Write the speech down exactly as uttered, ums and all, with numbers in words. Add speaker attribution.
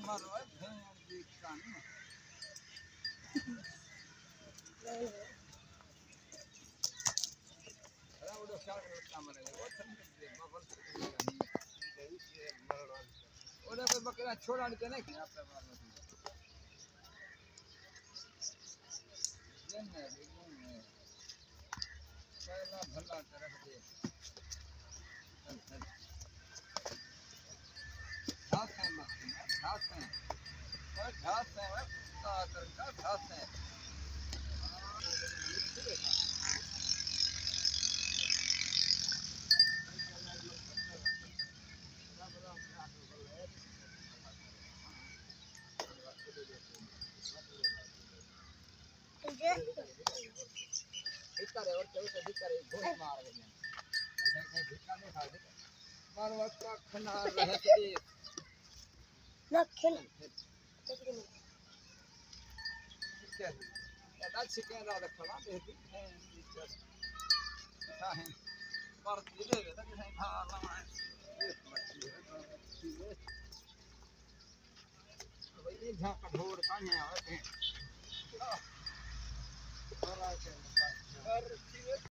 Speaker 1: मरो भैंस दी कान अरे वो तो क्या काम है वो समझ बबल और कोई बकरा छोड़ा के नहीं यहां पे मारना ये नहीं ये पहला भला तरह दे घास है घास है घास है का का घास है भिकारी और तो भिकारी घोष मार रहे हैं ऐसे ऐसे भिकारी नहीं खा मारवा का खना रहते
Speaker 2: ना खेल
Speaker 1: क्या दाद से क्या दाद खड़ा देती है क्या है मार दे दे ना जैसे खा रहा है ये मच्छी है भाई ये झाका ढोर काने आते हैं और